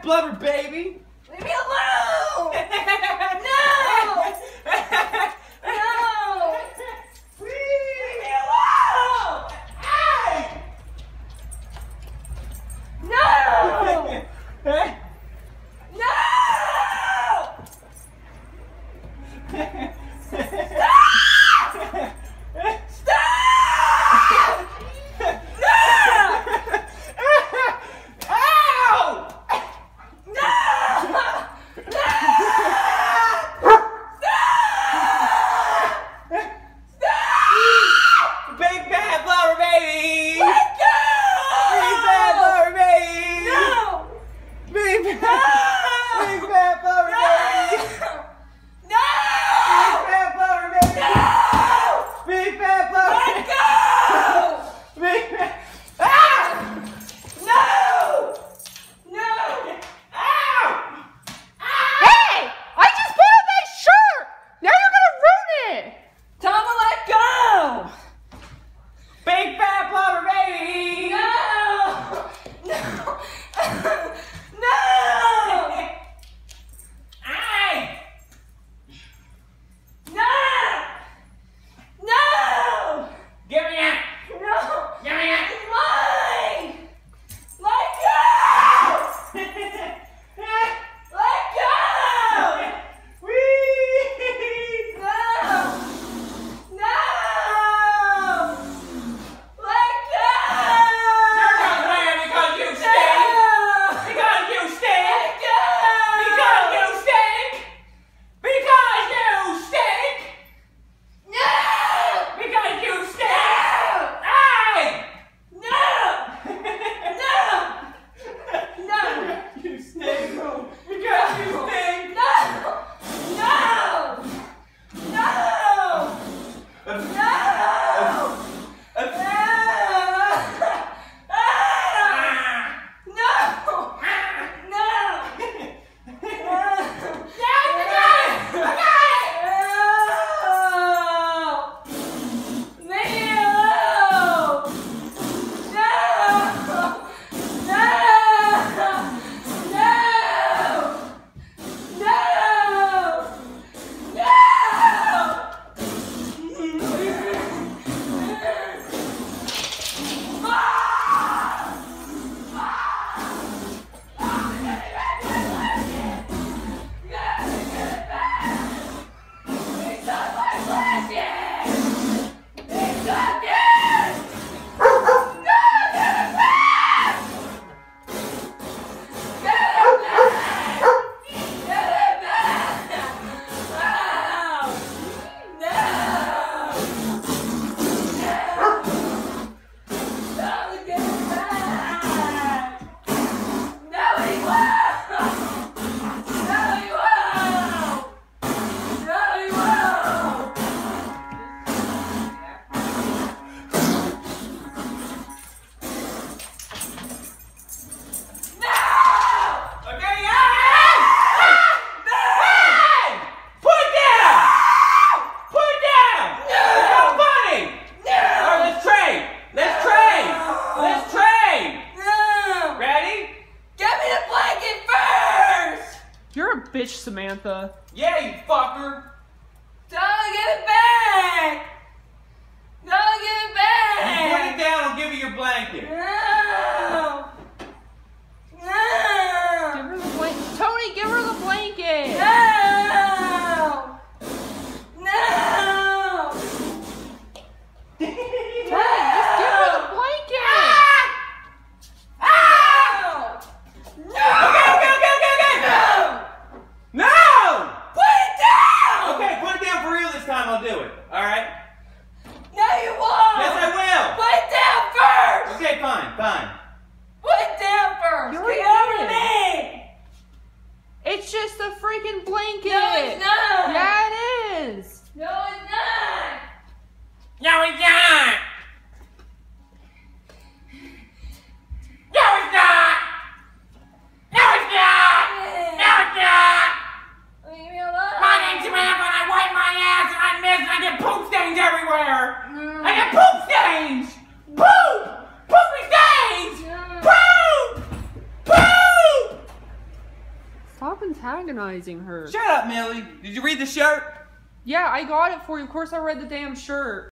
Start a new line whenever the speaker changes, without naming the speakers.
blubber, baby.
Leave me alone! No! No! Leave me alone!
Hey!
No!
Hey!
Bitch, Samantha.
Yeah, you fucker.
Don't give it back! Don't give it back!
You put it down, I'll give you your blanket.
No! No!
Give her the blanket. Tony, give her the blanket.
No! No!
Tony, just give her the blanket.
No!
Okay.
No!
No!
Put it down!
antagonizing her.
Shut up, Millie. Did you read the shirt?
Yeah, I got it for you. Of course I read the damn shirt.